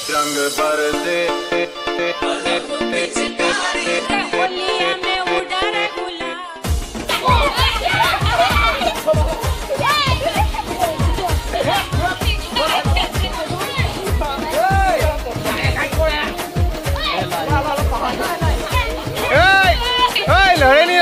रंग बरसे लड़े नहीं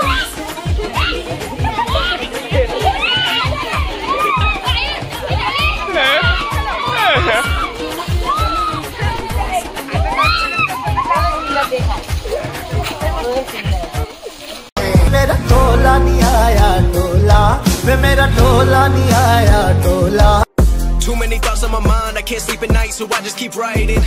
मेरा टोला नहीं आया टोला वे मेरा टोला नहीं आया टोला। Too many thoughts on my mind, I can't sleep at night, so I just keep writing.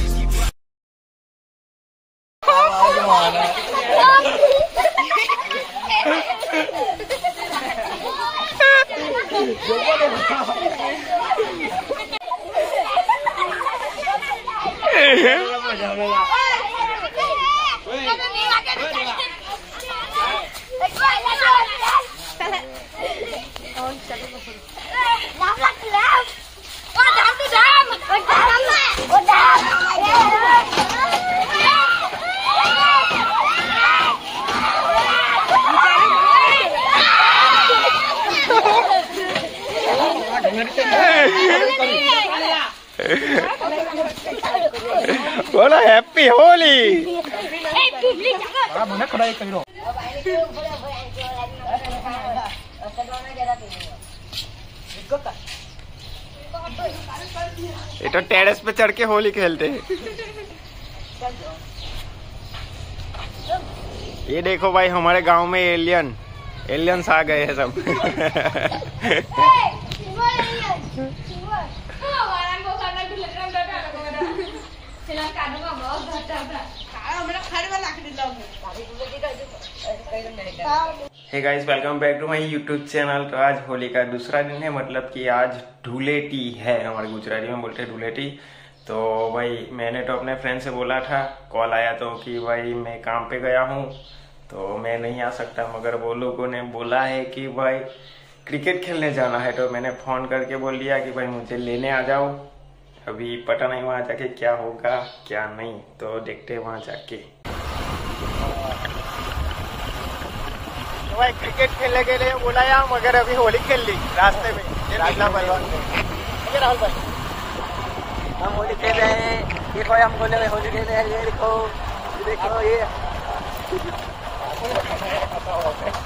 बोलो हैप्पी होली। ये तो टेरेस पे चढ़ के होली खेलते हैं। ये देखो भाई हमारे गांव में एलियंस आ गए हैं सब। Hey guys, welcome back to my YouTube channel. तो आज होली का दूसरा दिन है, मतलब कि आज धुलेटी है, हमारे गुजराती में बोलते हैं धुलेटी। तो भाई मैंने तो अपने फ्रेंड से बोला था, कॉल आया तो कि भाई मैं काम पे गया हूँ तो मैं नहीं आ सकता, मगर वो लोगों ने बोला है कि भाई क्रिकेट खेलने जाना है। तो मैंने फोन करके बोल दिया कि भाई मुझे लेने आ जाओ। अभी पता नहीं वहाँ जाके क्या होगा क्या नहीं, तो देखते हैं वहाँ जाके। तो भाई क्रिकेट खेलने के लिए बुलाया, मगर अभी होली खेल ली रास्ते में। ये राहुल भाई हम होली खेल रहे हैं। देखो हम बोले में होली खेल रहे हैं। ये देखो ये